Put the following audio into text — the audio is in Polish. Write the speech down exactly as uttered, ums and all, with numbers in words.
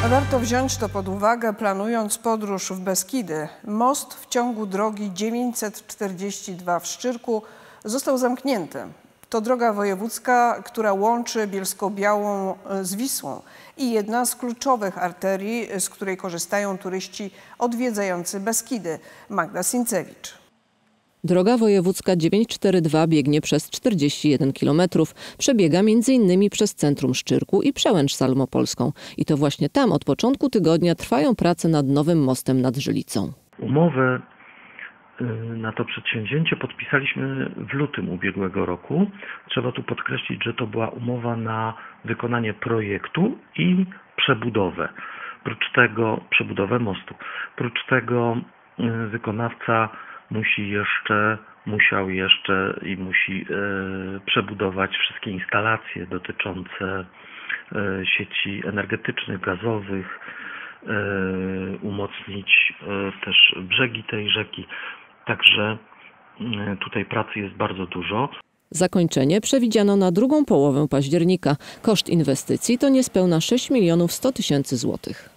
Warto wziąć to pod uwagę, planując podróż w Beskidy. Most w ciągu drogi dziewięćset czterdzieści dwa w Szczyrku został zamknięty. To droga wojewódzka, która łączy Bielsko-Białą z Wisłą i jedna z kluczowych arterii, z której korzystają turyści odwiedzający Beskidy. Magda Sincewicz. Droga wojewódzka dziewięćset czterdzieści dwa biegnie przez czterdzieści jeden kilometrów. Przebiega między innymi przez centrum Szczyrku i Przełęcz Salmopolską. I to właśnie tam od początku tygodnia trwają prace nad nowym mostem nad Żylicą. Umowę na to przedsięwzięcie podpisaliśmy w lutym ubiegłego roku. Trzeba tu podkreślić, że to była umowa na wykonanie projektu i przebudowę. Prócz tego przebudowę mostu. Prócz tego wykonawca musi jeszcze, musiał jeszcze i musi e, przebudować wszystkie instalacje dotyczące e, sieci energetycznych, gazowych, e, umocnić e, też brzegi tej rzeki. Także e, tutaj pracy jest bardzo dużo. Zakończenie przewidziano na drugą połowę października. Koszt inwestycji to niespełna sześć milionów sto tysięcy złotych.